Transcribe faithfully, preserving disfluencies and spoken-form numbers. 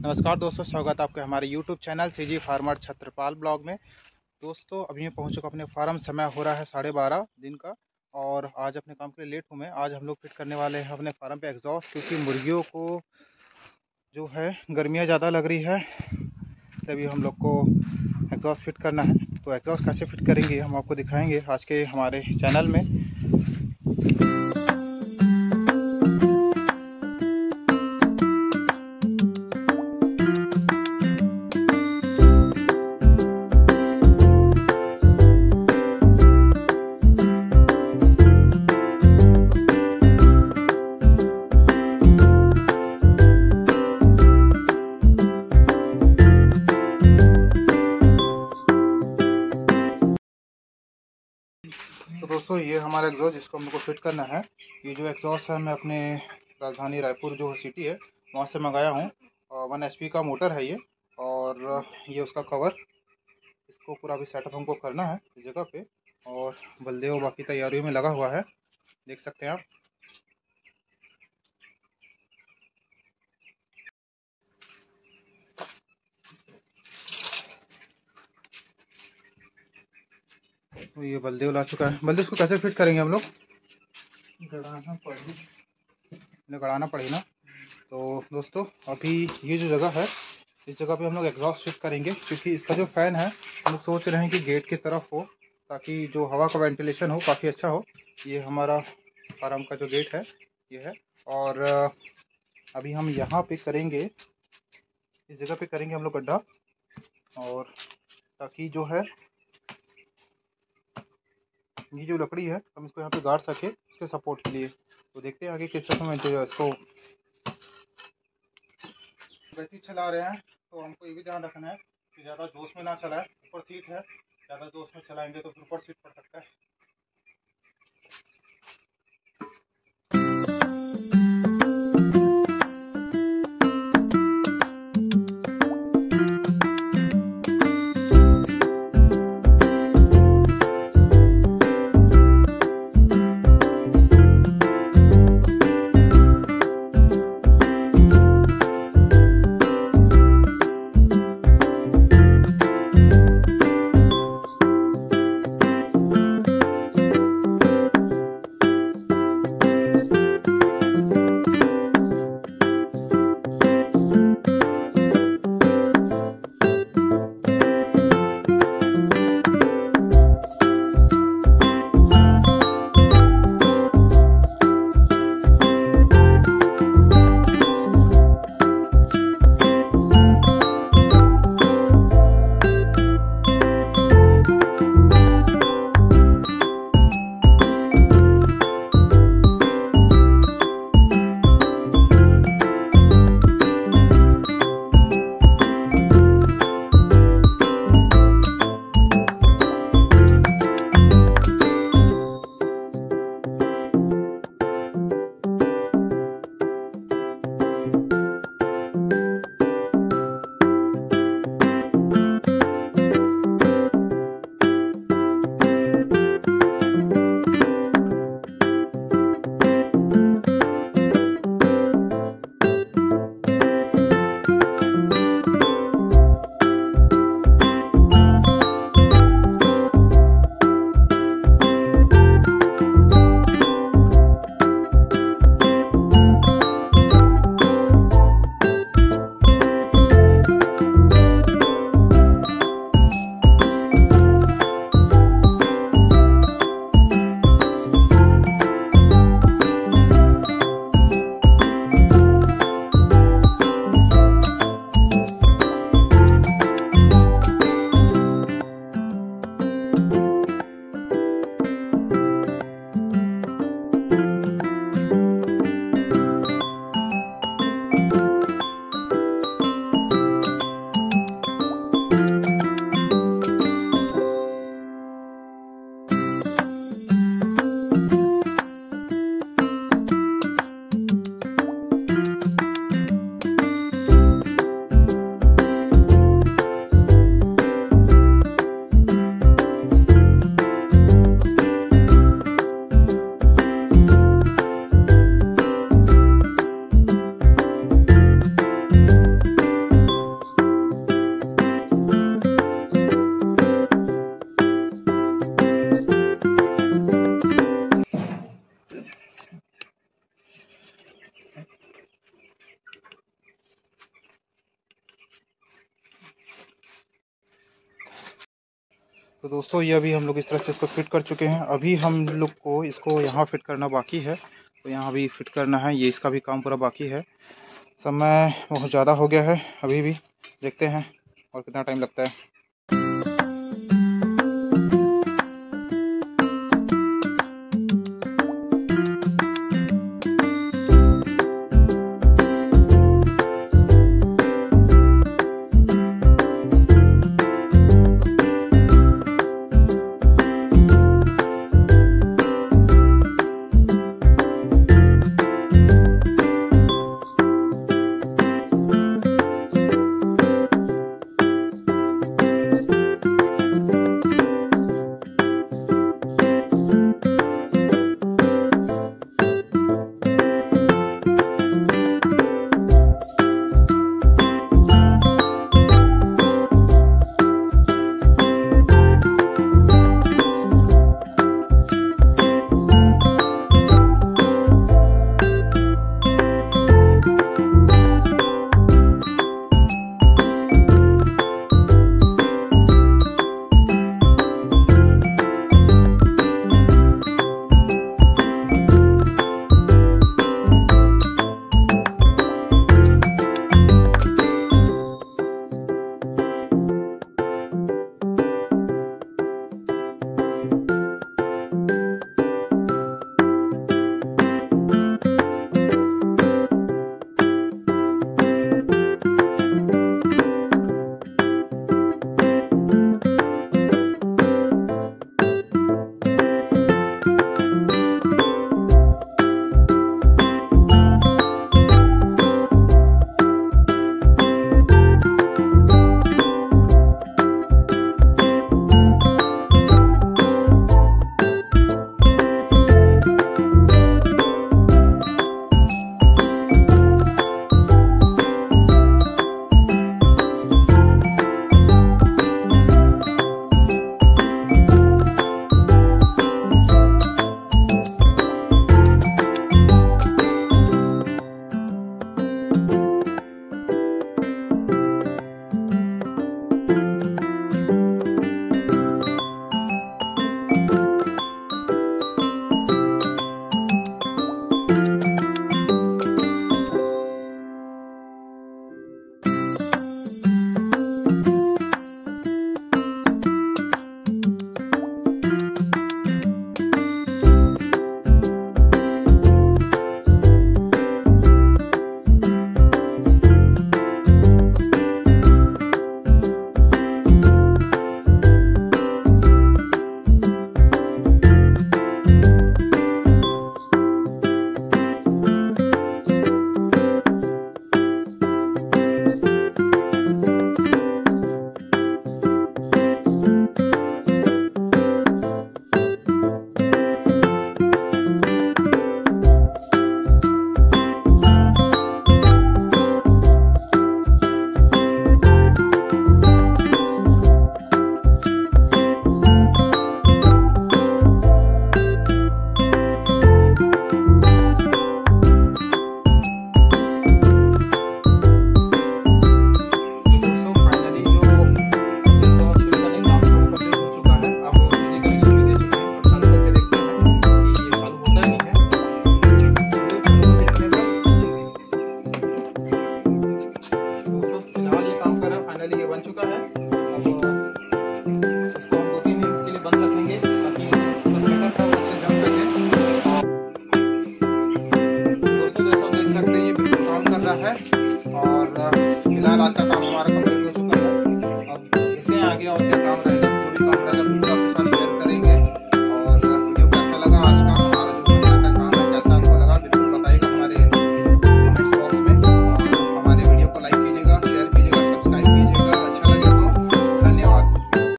नमस्कार दोस्तों, स्वागत है आपके हमारे YouTube channel CG farmer Chhatrapal blog में। दोस्तों अभी मैं पहुंच चुका अपने फार्म। समय हो रहा है साढ़े बारह दिन का और आज अपने काम के लिए लेट हूं मैं। आज हम लोग फिट करने वाले हैं अपने फार्म पे एग्जॉस्ट, क्योंकि मुर्गियों को जो है गर्मियां ज़्यादा लग रही है, तभी हम लोग को एग्जॉस्ट फिट करना है। तो एग्जॉस्ट कैसे फिट करेंगे हम आपको दिखाएँगे आज के हमारे चैनल में। तो दोस्तों ये हमारा एग्जॉस्ट जिसको हम लोग को फिट करना है। ये जो एग्जॉस्ट है मैं अपने राजधानी रायपुर जो सिटी है वहाँ से मंगाया हूँ। वन एच पी का मोटर है ये, और ये उसका कवर। इसको पूरा अभी सेटअप हमको करना है इस जगह पे, और बल्देव बाकी तैयारियों में लगा हुआ है, देख सकते हैं आप। तो ये बल्देव ला चुका है। बल्देव इसको कैसे फिट करेंगे हम लोग? गड़ाना पड़ेगी, गड़ाना पड़ेगा ना। तो दोस्तों अभी ये जो जगह है इस जगह पे हम लोग एग्जॉस्ट फिट करेंगे, क्योंकि इसका जो फ़ैन है हम लोग सोच रहे हैं कि गेट की तरफ हो, ताकि जो हवा का वेंटिलेशन हो काफ़ी अच्छा हो। ये हमारा फार्म का जो गेट है ये है, और अभी हम यहाँ पे करेंगे, इस जगह पे करेंगे हम लोग गड्ढा, और ताकि जो है ये जो लकड़ी है हम इसको यहाँ पे गाड़ सके इसके सपोर्ट के लिए। तो देखते हैं आगे किस तरह में जो इसको गति चला रहे हैं। तो हमको ये भी ध्यान रखना है कि ज़्यादा जोश में ना चलाए। ऊपर सीट है, ज़्यादा जोश में चलाएंगे तो फिर ऊपर सीट पड़ सकता है। तो दोस्तों ये अभी हम लोग इस तरह से इसको फिट कर चुके हैं। अभी हम लोग को इसको यहाँ फिट करना बाकी है, तो यहाँ भी फिट करना है। ये इसका भी काम पूरा बाकी है। समय बहुत ज़्यादा हो गया है, अभी भी देखते हैं और कितना टाइम लगता है।